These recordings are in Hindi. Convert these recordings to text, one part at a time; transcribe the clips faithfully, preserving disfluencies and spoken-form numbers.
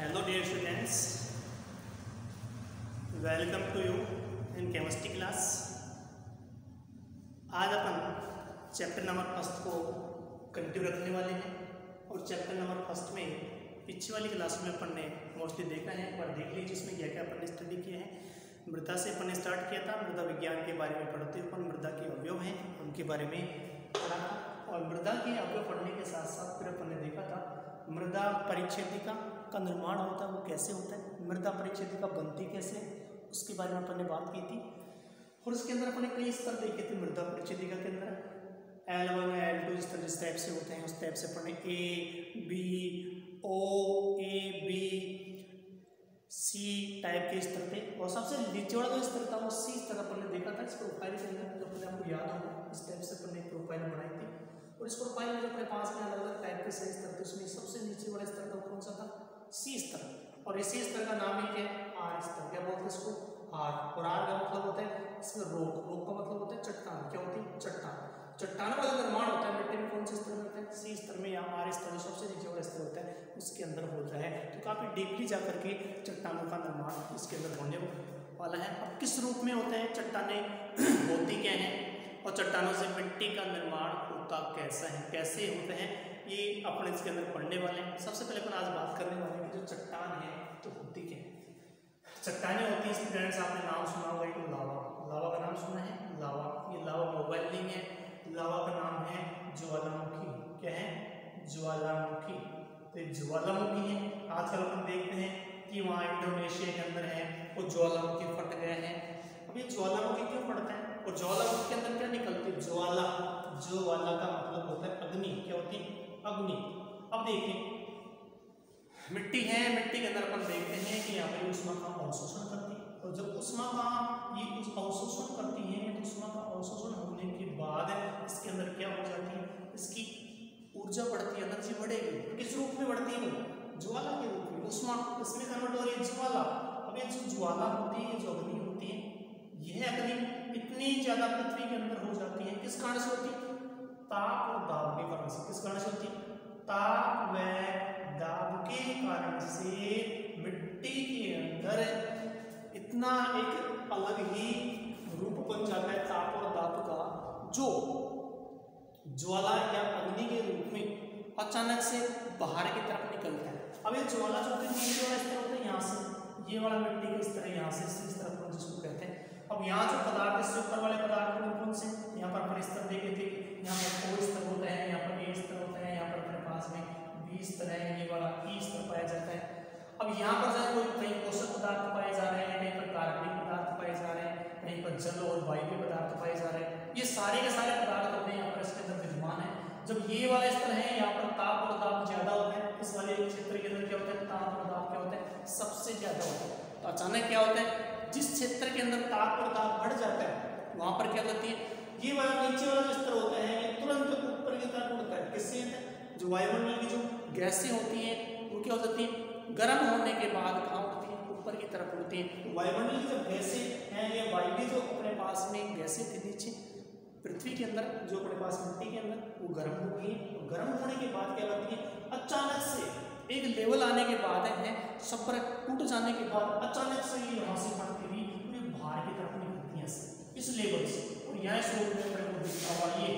Hello dear students, welcome to you in chemistry class। आज अपन चैप्टर नंबर फर्स्ट को कंटिन्यू रखने वाले हैं और चैप्टर नंबर फर्स्ट में पिछली वाली क्लास में अपन ने मोस्टली देखा है, पर देख लीजिए इसमें क्या क्या अपन ने स्टडी किया है। मृदा से अपन ने स्टार्ट किया था, मृदा विज्ञान के बारे में पढ़ते हुए अपन मृदा के अवयव हैं उनके बारे में पढ़ा था और मृदा के अवयव पढ़ने के साथ साथ फिर अपन ने देखा था मृदा परिच्छेदिका का निर्माण होता है वो कैसे होता है, मृदा परिच्छेदिका बनती कैसे, उसके बारे में अपन ने बात की थी। और उसके अंदर अपन ने कई स्तर देखे थे मृदा परिच्छेदिका के अंदर एल वन एल टू इस तरह जिस टाइप से होते हैं उस टाइप से अपन ने A B O A B C type के स्तर थे और सबसे नीचे वाला जो स्तर था वो सी स्तर अपन ने देखा था। इस प्रोफाइल के अंदर जो अपने आपको याद होगा इस टाइप से अपन ने प्रोफाइल बनाई थी और इस प्रोफाइल में जो अपने पास में अलग अलग टाइप के सही स्तर थे उसमें सबसे नीचे वाला स्तर था कौन सा था, सी स्तर। और इसी स्तर का नाम ही क्या है, आर स्तर। क्या बोलते हैं इसको, आर। और आर का मतलब होता है इसमें रोक, रोक का मतलब होता है चट्टान। क्या होती है, चट्टान। चट्टानों का जो निर्माण होता है मिट्टी में कौन से स्तर में होता है, सी स्तर में या आर स्तर में सबसे नीचे वाला स्तर होता है उसके अंदर होता है। तो काफी डीपली जाकर के चट्टानों का निर्माण इसके अंदर होने वाला है। अब किस रूप में होते हैं चट्टानें, होती क्या है और चट्टानों से मिट्टी का निर्माण होता कैसा है, कैसे होते हैं, ये अपने इसके अंदर पढ़ने वाले हैं। सबसे पहले अपन आज बात करने वाले हैं जो चट्टान है तो होती क्या है। चट्टानें होती हैं स्टूडेंट्स, आपने नाम सुना होगा एक लावा, लावा का नाम सुना है, लावा। ये लावा मोबाइल नहीं है, लावा का नाम है ज्वालामुखी। क्या है, ज्वालामुखी। तो ये ज्वालामुखी है। आजकल अपन देखते हैं कि वहाँ इंडोनेशिया के अंदर है वो ज्वालामुखी फट गया है। अब ये ज्वालामुखी क्यों फटता है और ज्वालामुखी के अंदर क्या निकलती है, ज्वाला। ज्वाला का मतलब होता है अग्नि। क्या होती है, अग्नि। अब देखिए मिट्टी है, मिट्टी के अंदर अपन देखते हैं कि यहाँ पे ऊष्मा का अवशोषण करती है और जब ऊष्मा का ये उस अवशोषण करती है तो ऊष्मा का अवशोषण होने के बाद इसके अंदर क्या हो जाती है, इसकी ऊर्जा बढ़ती है, एनर्जी बढ़ेगी। किस रूप में बढ़ती है, ज्वाला के रूप में। ऊष्मा इसमें कन्वर्ट हो रही है ज्वाला। अब ये जो ज्वाला होती है, जो अग्नि होती है, यह अग्नि इतनी ज्यादा पृथ्वी के अंदर हो जाती है, किस कारण से होती है, ताप और दाब के कारण से। किस कारण से होती है, ताप व दाब के कारण से मिट्टी के अंदर इतना एक अलग ही रूप बन जाता है ताप और दाब का, जो ज्वाला या अग्नि के रूप में अचानक से बाहर की तरफ निकलता है। अब ये ज्वाला जो नीचे वाला स्तर होता है, यहाँ से ये वाला मिट्टी का स्तर है, यहाँ से इस तरफ जिसको कहते हैं। अब यहाँ जो पदार्थ इससे ऊपर वाले पदार्थ कौन कौन से, यहाँ पर अपन स्तर देखे थे, यहाँ पर ओ स्तर होता है, यहाँ पर ए स्तर होता है, यहाँ पर अपने पास में बी स्तर है, ये वाला ई स्तर पाया जाता है। अब यहाँ पर जो कोई कहीं पोषक पदार्थ पाए जा रहे हैं, कहीं पर कार्बनिक पदार्थ पाए जा रहे हैं, कहीं पर जल और वायु के पदार्थ पाए जा रहे हैं। ये सारे के सारे पदार्थ होते हैं यहाँ पर इसके अंदर विद्यमान है। जब ये वाला स्तर है यहाँ पर ताप और दाब ज्यादा होता है, इस वाले क्षेत्र के अंदर क्या होता है, ताप और दाब क्या होता है, सबसे ज्यादा होता है। तो अचानक क्या होता है, जिस क्षेत्र के अंदर ताप और दाब बढ़ जाता है वहां पर क्या होती है, ये वाला नीचे वाला जो स्तर होता है ये तुरंत ऊपर की तरफ उड़ता है। किससे, जो वायुमंडल की जो गैसें होती हैं वो क्या हो जाती है, गर्म होने के बाद कहाँ उड़ती है, ऊपर की तरफ उड़ती है। वायुमंडल की जो गैसें हैं या वायु जो अपने पास में गैसें थी नीचे पृथ्वी के अंदर, जो अपने पास मिट्टी के अंदर, वो गर्म हो गई है। गर्म होने के बाद क्या करती है, अचानक से एक लेवल आने के बाद है सब पर टूट जाने के बाद अचानक से ये यहाँ से बढ़ती हुई पूरे बाहर की तरफ निकलती है इस लेवल से। और यहाँ इस रूप में अपने को दिखता हुआ ये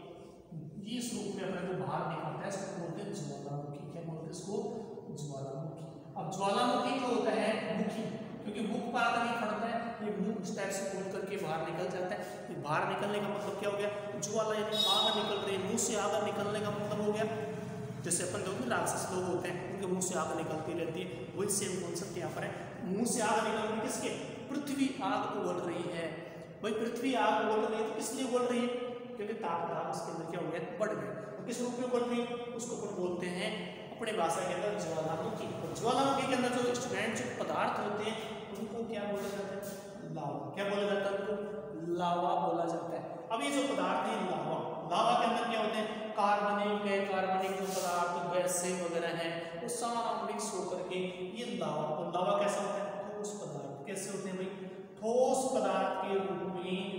ये इस रूप में अपने को बाहर निकलता है, इसको बोलते हैं ज्वालामुखी। क्या बोलते हैं इसको, ज्वालामुखी। अब ज्वालामुखी जो होता है मुखी, क्योंकि मुख पर आकर नहीं फटता है, ये मुंह इस टाइप से खोल करके बाहर निकल जाता है। ये बाहर निकलने का मतलब क्या हो गया, ज्वाला यानी आग निकल रही है, मुंह से आग निकलने का मतलब हो गया जैसे अपन लोग राक्षस लोग होते हैं उनके मुंह से आग निकलती रहती है, वही सेम कॉन्सेप्ट यहाँ पर है। मुंह से आग निकल रही, किसके, पृथ्वी आग उगल रही है। वही पृथ्वी आग उगल रही है तो किस लिए उगल रही है, क्योंकि ताप दाब इसके अंदर क्या हो गया, बढ़ गया। तो किस रूप में उगल रही है, उसको अपन बोलते हैं अपने भाषा के अंदर ज्वालामुखी। और ज्वालामुखी के अंदर जो स्टूडेंट जो पदार्थ होते हैं उनको क्या बोला जाता है, लावा। क्या बोला जाता है, उनको लावा बोला जाता है। अब ये जो पदार्थ है लावा, लावा के अंदर क्या होते हैं, कार्बनिक है, कार्बनिक जो पदार्थ गैसें वगैरह हैं वो सारा मिक्स होकर के ये लावा। तो लावा कैसा होता है, ठोस पदार्थ। कैसे होते हैं भाई, ठोस पदार्थ के रूप में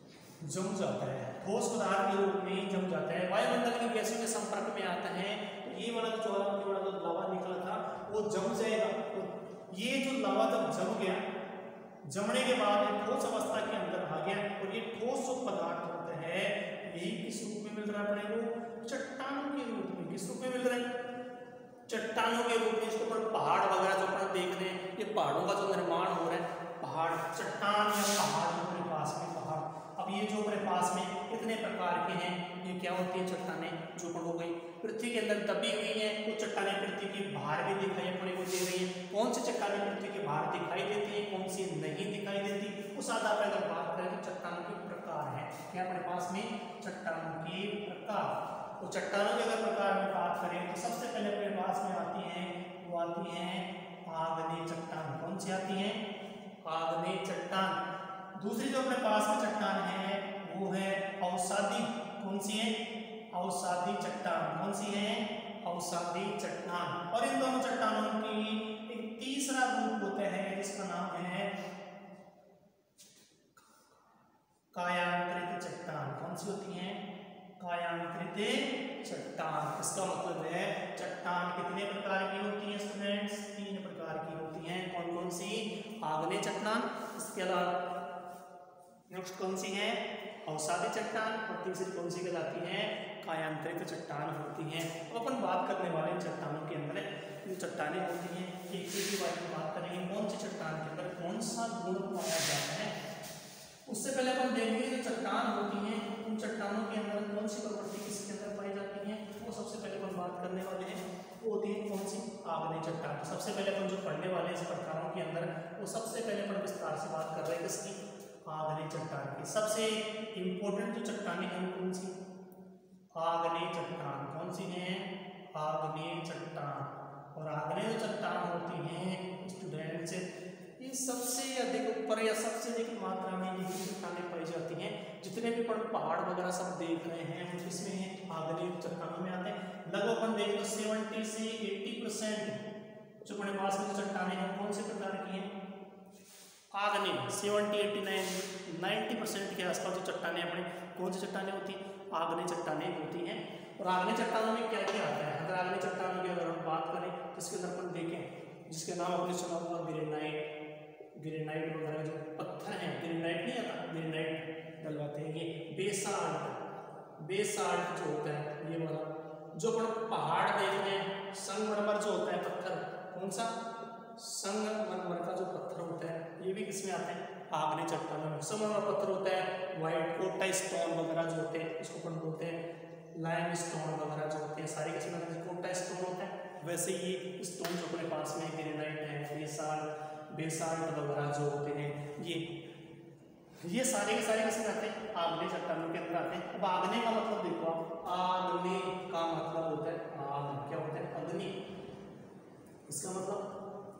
जम जाता है, ठोस पदार्थ के रूप में जम जाता है। वायुमंडल की गैसों के संपर्क में आता है तो ये वाला ज्वालामुखी वाला जो लावा निकला था वो जम जाएगा। तो ये जो लावा जब जम गया, जमने के बाद ठोस अवस्था के अंदर आ गया और ये ठोस जो पदार्थ होता है यही किस रूप में मिल रहा है अपने को? चट्टानों के रूप में। किस रूप में मिल रहा है? चट्टानों के रूप में। इसको पर पहाड़ वगैरह जो अपन देख रहे हैं, ये पहाड़ों का जो निर्माण हो रहा है, पहाड़, चट्टान या पहाड़ अपने पास में पहाड़। अब ये जो अपने पास में कितने प्रकार के हैं, ये क्या होती है? चट्टानें जो अपन हो गई पृथ्वी के अंदर दबी हुई हैं, वो चट्टानें पृथ्वी के बाहर भी दिखाई अपने को दे रही है। कौन सी चट्टानें पृथ्वी के बाहर दिखाई देती है, कौन सी नहीं दिखाई देती, उस आधार पर अगर बात करें तो चट्टानों के प्रकार है। क्या अपने पास में? चट्टानों के प्रकार। तो चट्टानों के अगर प्रकार में बात करें तो सबसे पहले अपने पास में आती हैं, वो आती हैं आग्नेय चट्टान। कौन सी आती हैं? आग्नेय चट्टान। दूसरी जो अपने पास में चट्टान है वो है अवसादी। कौन सी है? अवसादी चट्टान। कौन सी है? अवसादी चट्टान। और इन दोनों चट्टानों की एक तीसरा रूप होता है जिसका नाम है कायांतरित चट्टान। कौन सी होती है? कायांतरित चट्टान। इसका मतलब है चट्टान कितने प्रकार की होती है स्टूडेंट्स? तीन प्रकार की होती हैं। कौन कौन सी? आग्नेय चट्टान, इसके अलावा नेक्स्ट कौन सी है? अवसादी चट्टान, और तीसरी कौन सी कहलाती है? कायांतरित चट्टान होती हैं। अब अपन बात करने वाले चट्टानों के अंदर जो चट्टानें होती हैं एक एक के बारे में बात करेंगे। कौन सी चट्टान के अंदर कौन सा गुण पाया जाता है, उससे पहले अपन देखेंगे जो चट्टान होती हैं उन चट्टानों के अंदर कौन सी प्रवृत्ति किसके अंदर पाई जाती है, वो सबसे पहले अपन बात करने वाले हैं। वो होती है कौन सी? आग्नेय चट्टान। सबसे पहले अपन जो पढ़ने वाले हैं इस प्रकारों के अंदर, वो सबसे पहले अपन विस्तार से बात कर रहे हैं किसकी? आग्नेय चट्टान की। सबसे इंपॉर्टेंट जो चट्टानें हैं कौन सी? आग्नेय चट्टान। कौन सी है? आग्नेय चट्टान। और आग्नेय जो चट्टान होती हैं स्टूडेंट्स, ये सबसे अधिक ऊपर या सबसे अधिक मात्रा में यही चट्टानें पाई जाती हैं। जितने भी अपन पहाड़ वगैरह सब देख रहे हैं वो किसमें है? आग्नेय चट्टानों में आते हैं। लगभग अपन देखें तो सेवेंटी से एट्टी परसेंट जो अपने पास में जो चट्टानें हैं कौन से प्रकार की हैं? आग्नेय। Seventy eighty nine ninety percent के आसपास जो चट्टानें अपने कौन सी चट्टानें होती हैं? आग्नेय चट्टानें होती हैं। और आग्नेय चट्टानों में क्या क्या आता है? अगर आग्नेय चट्टानों की अगर हम बात करें तो इसके अंदर अपन देखें जिसके नाम अपने सुना हुआ ग्रेनाइट, ग्रेनाइट वगैरह जो पत्थर हैं, ग्रेनाइट नहीं आता, ग्रेनाइट डलवाते हैं। ये बेसाल्ट, बेसाल्ट जो होता है ये वाला जो अपन पहाड़ देख रहे हैं, संगमरमर जो होता है पत्थर, कौन सा? संगमरमर का जो पत्थर होता है ये भी किसमें आते हैं? आग्नेय चट्टानों में। संगमरमर पत्थर होता है, व्हाइट कोटा स्टोन वगैरह जो होते हैं इसको अपन बोलते हैं लाइम स्टोन वगैरह जो होते हैं, सारे किसमें आते हैं? कोटा स्टोन होता है। वैसे ये स्टोन जो अपने पास में ग्रेनाइट है, बेसाल्ट, बेसाल्ट वगैरह जो होते हैं, ये ये सारे के सारे किसमें आते हैं? आग्नेय चट्टानों के अंदर आते हैं। अब आग्नेय का मतलब देखो आप, आग्नेय का मतलब होता है आग। क्या होता है? अग्नि। इसका मतलब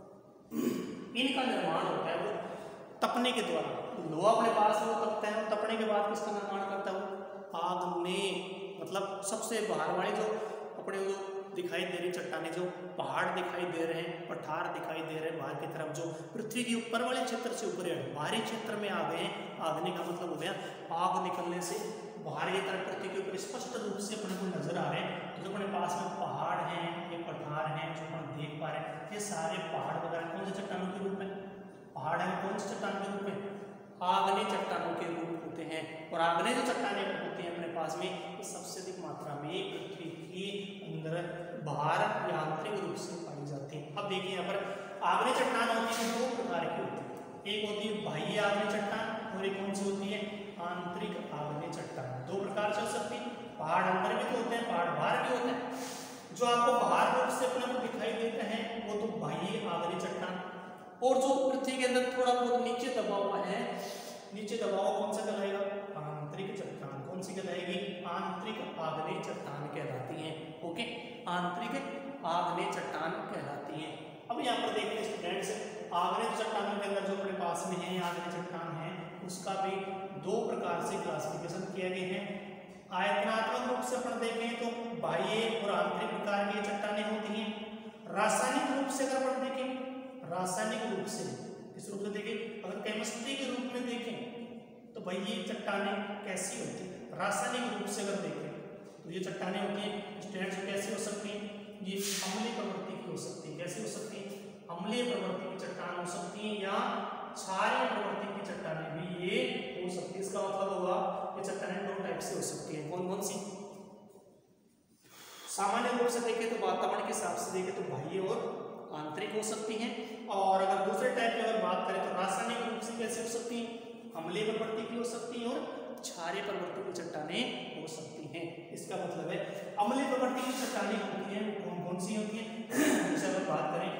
इनका निर्माण होता है वो तपने के द्वारा। लोहा अपने पास में तपता है, तपने के बाद किसका निर्माण करता है वो? आग्नेय। मतलब सबसे बाहर वाली जो अपने जो दिखाई दे रही चट्टानें, जो पहाड़ दिखाई दे रहे हैं, पठार दिखाई दे रहे हैं बाहर की तरफ, जो पृथ्वी के ऊपर वाले क्षेत्र से ऊपर बाहरी क्षेत्र में आ गए हैं। आग्नेय का मतलब हो गया आग निकलने से बाहर की तरफ पृथ्वी के ऊपर स्पष्ट रूप से अपने को नजर आ रहे हैं। तो जो अपने पास में पहाड़ हैं, ये पठार हैं जो अपन देख पा रहे हैं, ये सारे पहाड़ वगैरह कौन से चट्टानों के रूप में? पहाड़ है कौन से चट्टान के रूप में? आग्नेय चट्टानों के रूप होते हैं। और आग्नेय जो चट्टानें होती हैं अपने पास में ये सबसे अधिक मात्रा में पृथ्वी के अंदर बाहर यांत्रिक रूप से पाई जाती है। अब देखिए यहाँ पर आग्नेय चट्टान होती है दो प्रकार की होती है। एक होती है बाह्य आग्नेय चट्टान और एक कौन सी होती है? आंतरिक आग्नेय चट्टान। दो प्रकार से हो सकती है। पहाड़ अंदर भी तो होते हैं, पहाड़ बाहर भी होते हैं। जो आपको बाहर रूप से अपने को दिखाई देते हैं वो तो बाह्य आग्नेय चट्टान, और जो पृथ्वी के अंदर थोड़ा बहुत नीचे दबा हुआ है, नीचे दबा हुआ कौन सा कहलाएगा? आंतरिक चट्टान। कौन सी कहलाएगी? आंतरिक आग्नेय चट्टान कहलाती है। ओके, आंतरिक आग्नेय चट्टान कहलाती है। अब यहाँ पर देखिए स्टूडेंट्स, आग्नेय चट्टानों के अंदर जो अपने पास में है आग्नेय चट्टान है उसका भी दो प्रकार से क्लासिफिकेशन किया गया है। आयतनात्मक रूप से अपन देखें तो बाह्य और आंतरिक प्रकार की चट्टानें होती हैं। रासायनिक रूप से अगर अपन देखें, रासायनिक रूप से किस रूप से देखें? अगर केमिस्ट्री के रूप में देखें तो भाई ये चट्टानें कैसी होती है? रासायनिक रूप से अगर देखें तो ये चट्टानें होती हैं स्टूडेंट्स कैसी हो सकती हैं? ये अम्लीय प्रवृत्ति की हो सकती है। कैसी हो सकती है? अम्लीय प्रवृत्ति की चट्टान हो सकती है या क्षारीय प्रवृत्ति की चट्टानें भी ये हो सकती है। इसका मतलब होगा ये चट्टानें दो टाइप से हो सकती है। कौन कौन सी? सामान्य रूप से देखें तो वातावरण के हिसाब से देखें तो बाह्य और आंतरिक हो सकती हैं। और अगर दूसरे टाइप की अगर बात करें तो रासायनिक रूप से कैसे हो सकती हैं? अम्लीय प्रवृत्ति की हो सकती है और क्षारीय प्रवृत्ति की चट्टानें हो सकती हैं। इसका मतलब है अम्लीय प्रवृत्ति की चट्टानें होती हैं वो कौन कौन सी होती हैं? जैसे अगर बात करें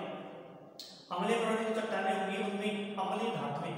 अम्लीय प्रवृत्ति की चट्टानें होंगी उनमें अम्लीय धातुएं,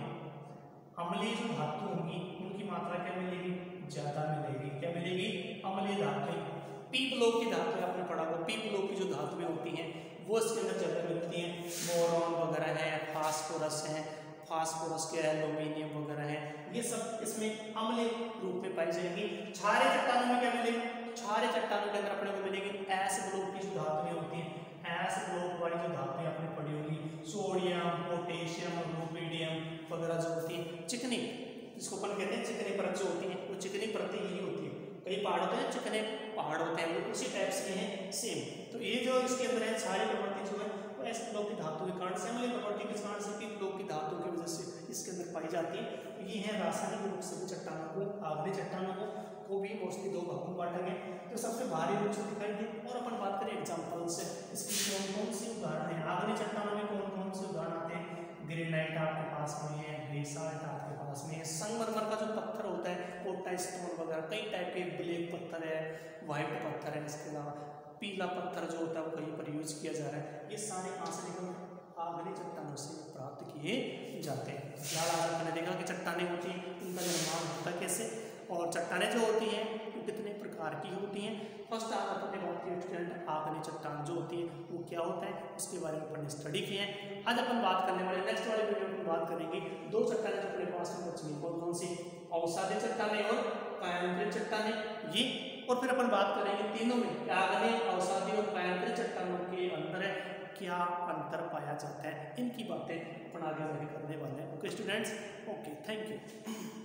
अम्लीय जो धातु होंगी उनकी मात्रा क्या मिलेगी? ज्यादा मिलेगी। क्या मिलेगी? अम्लीय धातुएं। पी ब्लॉक की धातुएं आपने पढ़ा होगा, पी ब्लॉक की जो धातुएं होती हैं वो इसके अंदर ज्यादा मिलती हैं। बोरॉन वगैरह है, फास्फोरस है, फास्फोरस के एल्यूमिनियम वगैरह है, ये सब इसमें अम्लीय रूप में पाई जाएगी। क्षारीय चट्टानों में क्या मिलेगा? क्षारीय चट्टानों के अंदर अपने को मिलेगी एस ब्लॉक की जो धातुएं होती हैं, एस ब्लॉक वाली जो धातुएं आपने पढ़ी होगी, सोडियम, पोटेशियम, रुबिडियम वगैरह जो होती है। चिकनी, जिसको अपन कहते हैं चिकनी परत जो होती है, वो चिकनी परत ही होती है। कई पहाड़ होते हैं चिकने पहाड़ होते हैं, वो उसी टाइप से हैं सेम। तो ये जो इसके अंदर है क्षारीय प्रवृत्ति जो है वो एस ब्लॉक की धातु के कारण से, अम्लीय प्रवृत्ति के कारण से पी ब्लॉक की धातु की वजह से इसके अंदर पाई जाती है। तो ये है रासायनिक रूप से चट्टानों को, आग्नेय चट्टानों को को भी मोस्टली दो भागों में बांटा गया। तो सबसे भारी रूप से दिखाई दे। और अपन बात करें एग्जाम्पल से, इसकी कौन कौन सी उदाहरण है? आग्नेय चट्टानों में कौन कौन से उदाहरण आते हैं? ग्रेनाइट आपके पास में है, बेसाल्ट आपके पास में है, संगमरमर का जो पत्थर होता है, पोटा स्टोन वगैरह कई टाइप के, ब्लैक पत्थर है, व्हाइट पत्थर है, इसके अलावा पीला पत्थर जो होता है वो कहीं पर यूज किया जा रहा है। ये सारे कहाँ से निकल आग्नेय चट्टानों से प्राप्त किए जाते हैं। फिलहाल आज आपने देखा कि चट्टानें होती हैं, उनका निर्माण होता है कैसे, और चट्टानें जो होती हैं वो कितने प्रकार की होती हैं। फर्स्ट आज अपने बात की स्टूडेंट आग्नेय चट्टान जो होती है वो क्या होता है उसके बारे में अपन स्टडी किए हैं। आज अपन बात करने वाले नेक्स्ट वाले वीडियो में बात करेंगे दो चट्टानें जो अपने पास में बची हैं, कौन कौन सी? अवसादी चट्टानें और कायांतरित चट्टानें, ये। और फिर अपन बात करेंगे तीनों में आग्नेय, अवसादी और कायांतरित चट्टानों के अंदर क्या अंतर पाया जाता है। इनकी बातें अपन आगे आगे करने वाले हैं। Okay students, okay, thank you.